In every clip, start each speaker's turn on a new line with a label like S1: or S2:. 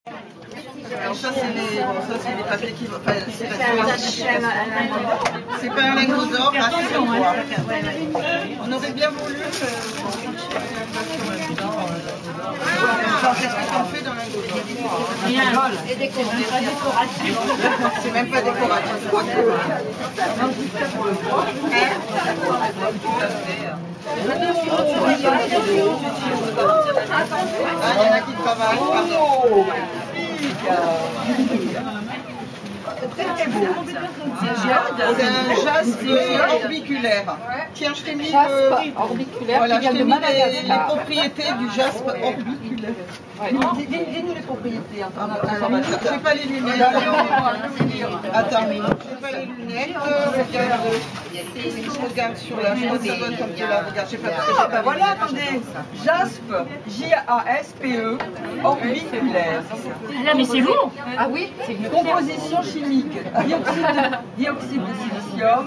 S1: Alors ça c'est les papiers qui vont. Enfin, c'est pas un lingot d'or, là c'est en bois. On aurait bien voulu qu'est-ce que t'en fais dans lingot d'or?
S2: Rien. Et décoration.
S1: C'est même pas décoratif. Ah, il y en a qui travaillent, pardon. C'est un jaspe orbiculaire. Tiens, je t'ai mis,
S3: orbiculaire
S1: voilà,
S3: qui vient de Madagascar.
S1: les propriétés du jaspe orbiculaire.
S3: Ouais.
S1: Dis-nous les propriétés. Je n'ai pas les lunettes. Attends, je n'ai pas les lunettes. Je regarde sur la chose, ça donne comme tu la regardes. Je sais pas parce que j'ai pas.
S4: Voilà, attendez. Jaspe, J-A-S-P-E, orbiculaire.
S2: Là, mais c'est lourd.
S3: Ah oui, c'est une
S4: Composition chimique, dioxyde de silicium,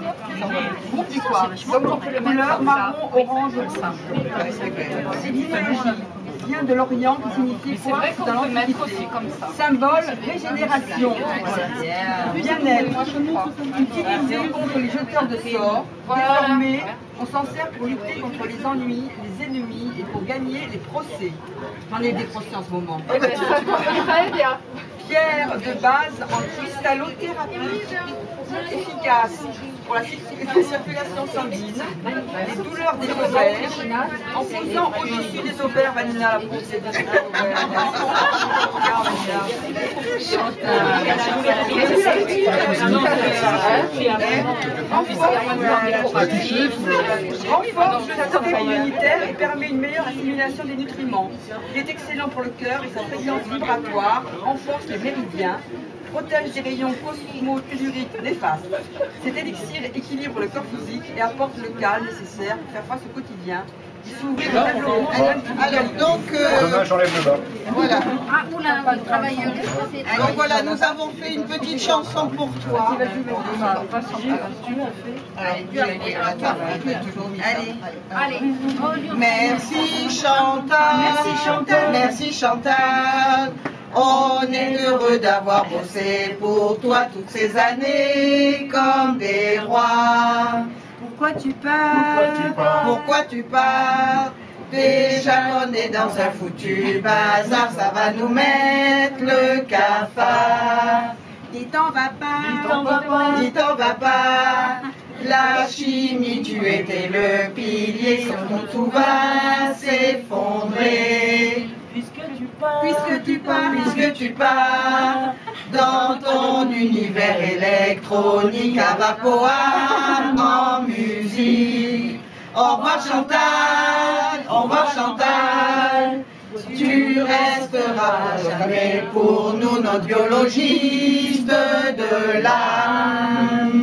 S4: couleur marron, orange, étymologie vient de l'Orient qui signifie quartz dans l'Antiquité. Symbole régénération, bien-être, utilisé contre les jeteurs de sorts. Désormais, on s'en sert pour lutter contre les ennuis, les ennemis et pour gagner les procès. J'en ai des procès en ce moment.
S3: très bien.
S4: Pierre de base en cristallothérapie, efficace pour la circulation sanguine, les douleurs des ovaires, en posant au-dessus des ovaires, Vanina, la poussée des renforce le système immunitaire et permet une meilleure assimilation des nutriments. Il est excellent pour le cœur et sa fréquence vibratoire renforce les méridiens, protège des rayons cosmotelluriques néfastes. Cet élixir équilibre le corps physique et apporte le calme nécessaire pour faire face au quotidien.
S1: Alors donc,
S5: demain j'enlève le bas.
S1: voilà.
S2: Ah, oula, travailleuse.
S1: Donc voilà, nous avons fait une petite chanson pour toi.
S2: Allez.
S1: Merci Chantal, merci Chantal. On est heureux d'avoir bossé pour toi toutes ces années comme des rois.
S4: Pourquoi tu pars?
S1: Pourquoi tu pars? Déjà on est dans un foutu bazar, ça va nous mettre le cafard.
S4: Dis t'en vas pas,
S1: Dis t'en va pas. La chimie, tu étais le pilier, sans nous tout va s'effondrer. Puisque tu pars dans ton univers électronique à Vapoam en musique. Au revoir Chantal, tu resteras jamais pour nous notre biologiste de l'âme.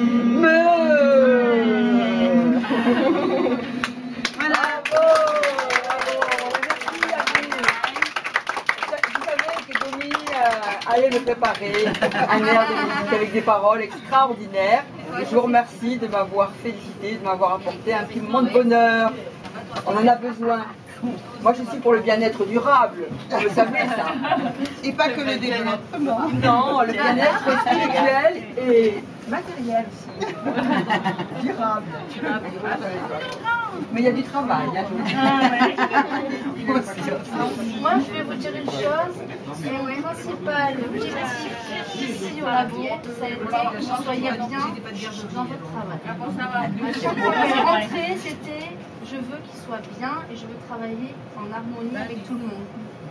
S4: Allez me préparer un air de musique avec des paroles extraordinaires. Et je vous remercie de m'avoir félicité, de m'avoir apporté un petit moment de bonheur. On en a besoin. Moi je suis pour le bien-être durable, vous le savez ça.
S1: Et pas que le développement.
S4: Non, le bien-être spirituel et matériel aussi. Durable. Mais il y a du travail.
S6: Moi, je vais vous dire une chose. Le principal objectif ici au labo, ça a été que vous soyez bien dans votre travail. La rentrée, c'était je veux qu'il soit bien et je veux travailler en harmonie avec tout le monde.